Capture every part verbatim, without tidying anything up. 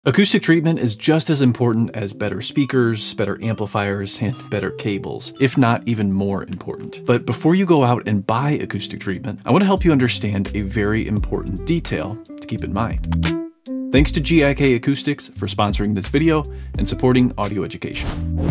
Acoustic treatment is just as important as better speakers, better amplifiers, and better cables, if not even more important. But before you go out and buy acoustic treatment, I want to help you understand a very important detail to keep in mind. Thanks to G I K Acoustics for sponsoring this video and supporting audio education.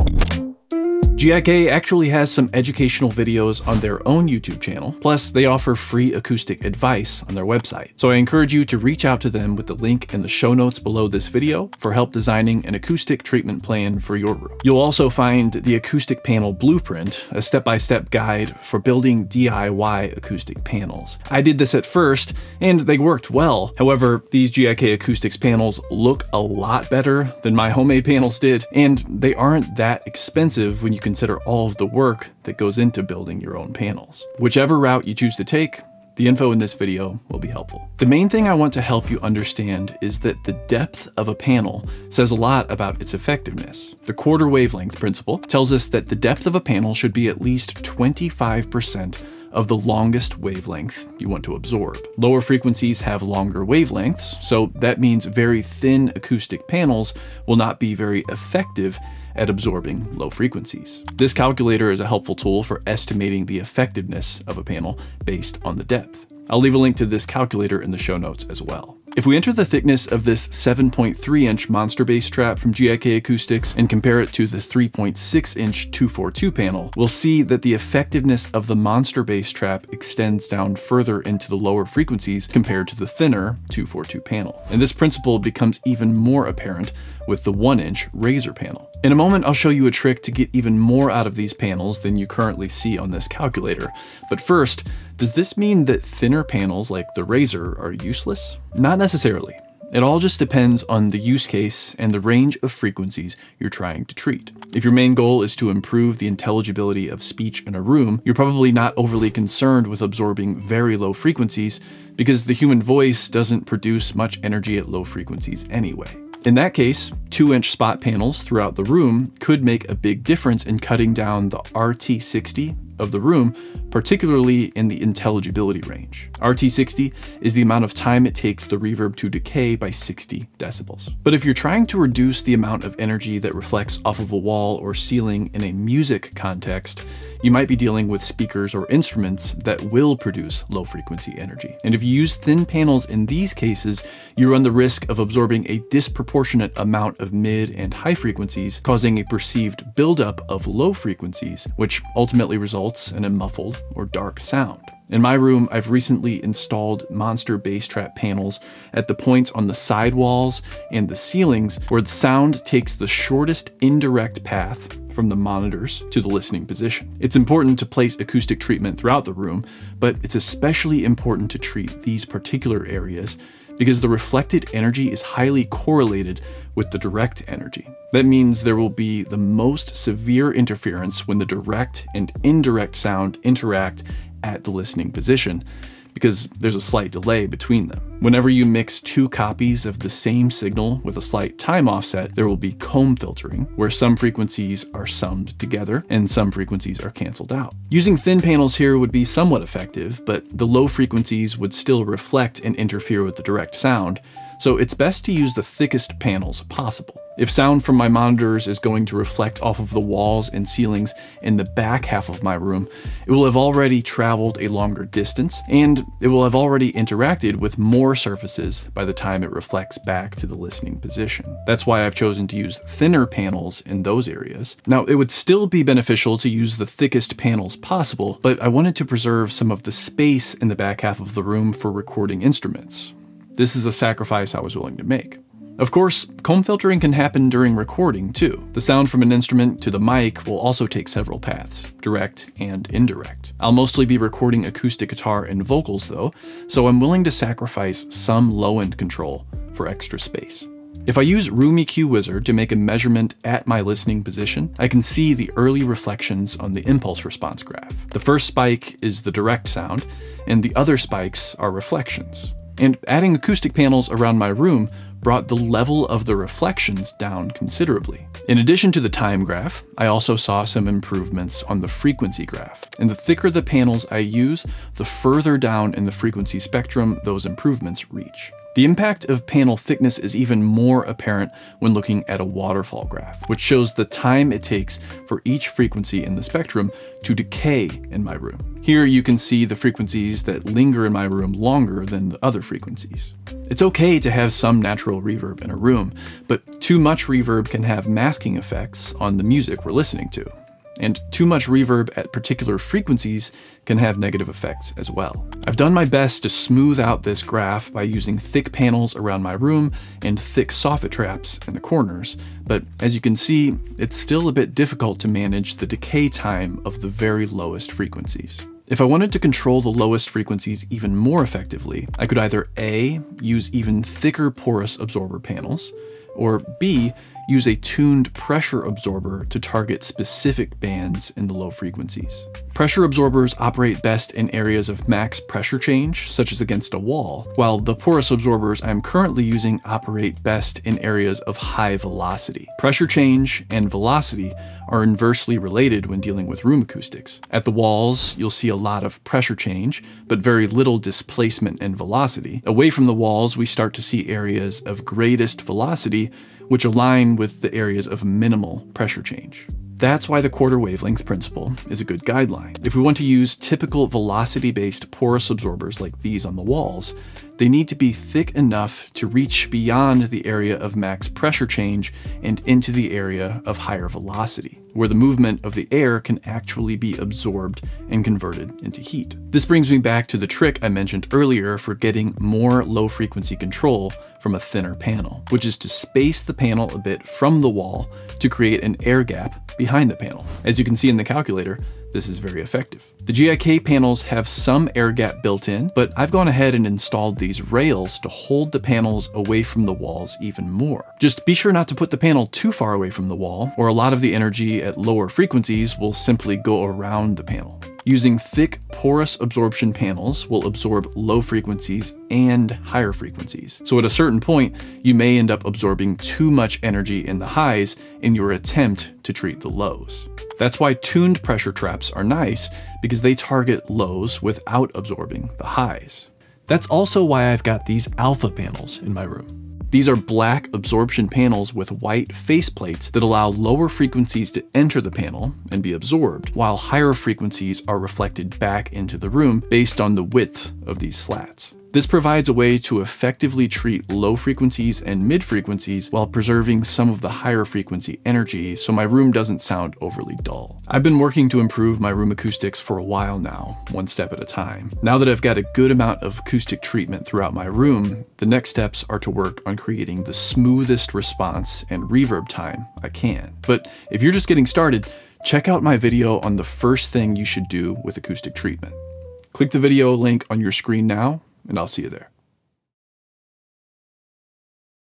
G I K actually has some educational videos on their own YouTube channel, plus they offer free acoustic advice on their website. So I encourage you to reach out to them with the link in the show notes below this video for help designing an acoustic treatment plan for your room. You'll also find the acoustic panel blueprint, a step-by-step guide for building D I Y acoustic panels. I did this at first, and they worked well. However, these G I K Acoustics panels look a lot better than my homemade panels did, and they aren't that expensive when you consider all of the work that goes into building your own panels. Whichever route you choose to take, the info in this video will be helpful. The main thing I want to help you understand is that the depth of a panel says a lot about its effectiveness. The quarter wavelength principle tells us that the depth of a panel should be at least twenty-five percent of the longest wavelength you want to absorb. Lower frequencies have longer wavelengths, so that means very thin acoustic panels will not be very effective at absorbing low frequencies. This calculator is a helpful tool for estimating the effectiveness of a panel based on the depth. I'll leave a link to this calculator in the show notes as well. If we enter the thickness of this seven point three inch monster bass trap from G I K Acoustics and compare it to the three point six inch two forty-two panel, we'll see that the effectiveness of the monster bass trap extends down further into the lower frequencies compared to the thinner two forty-two panel. And this principle becomes even more apparent with the one inch razor panel. In a moment, I'll show you a trick to get even more out of these panels than you currently see on this calculator. But first, does this mean that thinner panels like the razor are useless? Not necessarily. It all just depends on the use case and the range of frequencies you're trying to treat. If your main goal is to improve the intelligibility of speech in a room, you're probably not overly concerned with absorbing very low frequencies because the human voice doesn't produce much energy at low frequencies anyway. In that case, two inch spot panels throughout the room could make a big difference in cutting down the R T sixty of the room, particularly in the intelligibility range. R T sixty is the amount of time it takes the reverb to decay by sixty decibels. But if you're trying to reduce the amount of energy that reflects off of a wall or ceiling in a music context, you might be dealing with speakers or instruments that will produce low frequency energy. And if you use thin panels in these cases, you run the risk of absorbing a disproportionate amount of mid and high frequencies, causing a perceived buildup of low frequencies, which ultimately results in a muffled or dark sound. In my room, I've recently installed monster bass trap panels at the points on the side walls and the ceilings where the sound takes the shortest indirect path from the monitors to the listening position. It's important to place acoustic treatment throughout the room, but it's especially important to treat these particular areas because the reflected energy is highly correlated with the direct energy. That means there will be the most severe interference when the direct and indirect sound interact at the listening position, because there's a slight delay between them. Whenever you mix two copies of the same signal with a slight time offset, there will be comb filtering, where some frequencies are summed together and some frequencies are canceled out. Using thin panels here would be somewhat effective, but the low frequencies would still reflect and interfere with the direct sound, so it's best to use the thickest panels possible. If sound from my monitors is going to reflect off of the walls and ceilings in the back half of my room, it will have already traveled a longer distance, and it will have already interacted with more surfaces by the time it reflects back to the listening position. That's why I've chosen to use thinner panels in those areas. Now, it would still be beneficial to use the thickest panels possible, but I wanted to preserve some of the space in the back half of the room for recording instruments. This is a sacrifice I was willing to make. Of course, comb filtering can happen during recording too. The sound from an instrument to the mic will also take several paths, direct and indirect. I'll mostly be recording acoustic guitar and vocals though, so I'm willing to sacrifice some low-end control for extra space. If I use Room E Q Wizard to make a measurement at my listening position, I can see the early reflections on the impulse response graph. The first spike is the direct sound, and the other spikes are reflections. And adding acoustic panels around my room brought the level of the reflections down considerably. In addition to the time graph, I also saw some improvements on the frequency graph. And the thicker the panels I use, the further down in the frequency spectrum those improvements reach. The impact of panel thickness is even more apparent when looking at a waterfall graph, which shows the time it takes for each frequency in the spectrum to decay in my room. Here you can see the frequencies that linger in my room longer than the other frequencies. It's okay to have some natural reverb in a room, but too much reverb can have masking effects on the music we're listening to. And too much reverb at particular frequencies can have negative effects as well. I've done my best to smooth out this graph by using thick panels around my room and thick soffit traps in the corners, but as you can see, it's still a bit difficult to manage the decay time of the very lowest frequencies. If I wanted to control the lowest frequencies even more effectively, I could either A, use even thicker porous absorber panels, or B, use a tuned pressure absorber to target specific bands in the low frequencies. Pressure absorbers operate best in areas of max pressure change, such as against a wall, while the porous absorbers I'm currently using operate best in areas of high velocity. Pressure change and velocity are inversely related when dealing with room acoustics. At the walls, you'll see a lot of pressure change, but very little displacement and velocity. Away from the walls, we start to see areas of greatest velocity, which align with the areas of minimal pressure change. That's why the quarter wavelength principle is a good guideline. If we want to use typical velocity-based porous absorbers like these on the walls, they need to be thick enough to reach beyond the area of max pressure change and into the area of higher velocity, where the movement of the air can actually be absorbed and converted into heat. This brings me back to the trick I mentioned earlier for getting more low-frequency control from a thinner panel, which is to space the panel a bit from the wall to create an air gap behind the panel. As you can see in the calculator, this is very effective. The G I K panels have some air gap built in, but I've gone ahead and installed these rails to hold the panels away from the walls even more. Just be sure not to put the panel too far away from the wall, or a lot of the energy at lower frequencies will simply go around the panel. Using thick, porous absorption panels will absorb low frequencies and higher frequencies. So at a certain point, you may end up absorbing too much energy in the highs in your attempt to treat the lows. That's why tuned pressure traps are nice, because they target lows without absorbing the highs. That's also why I've got these alpha panels in my room. These are black absorption panels with white faceplates that allow lower frequencies to enter the panel and be absorbed, while higher frequencies are reflected back into the room based on the width of these slats. This provides a way to effectively treat low frequencies and mid frequencies while preserving some of the higher frequency energy so my room doesn't sound overly dull. I've been working to improve my room acoustics for a while now, one step at a time. Now that I've got a good amount of acoustic treatment throughout my room, the next steps are to work on creating the smoothest response and reverb time I can. But if you're just getting started, check out my video on the first thing you should do with acoustic treatment. Click the video link on your screen now, and I'll see you there.